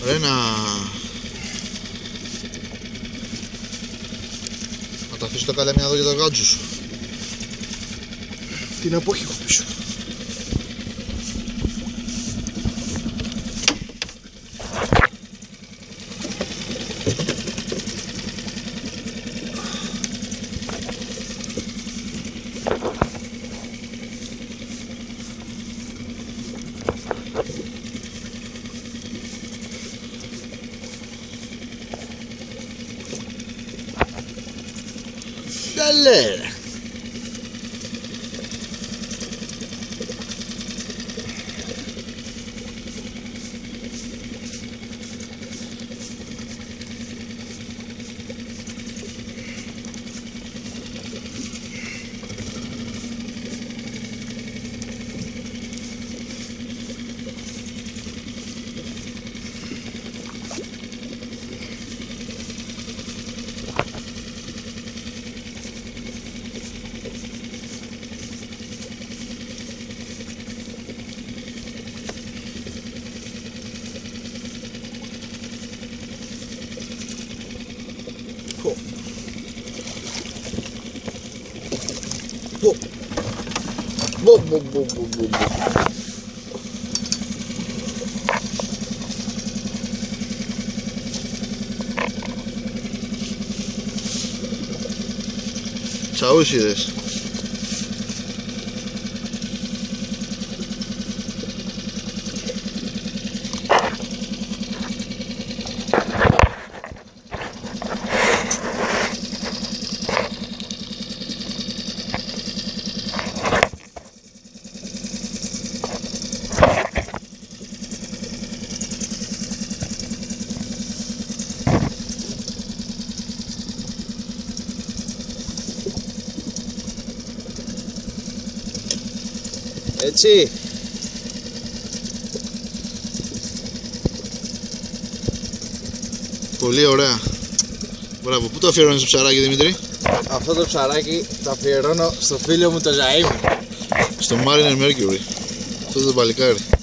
Ρε να τα αφήσω τα καλέμια εδώ για το γάτζο σου. Την απόχη έχω πίσω. Καλέ. Τσαούσιδες. Έτσι. Πολύ ωραία. Μπράβο. Πού το αφιερώνεις το ψαράκι, Δημήτρη? Αυτό το ψαράκι το αφιερώνω στο φίλο μου το Ζαΐμ. Στο Mariner Mercury. Αυτό το παλικάρι.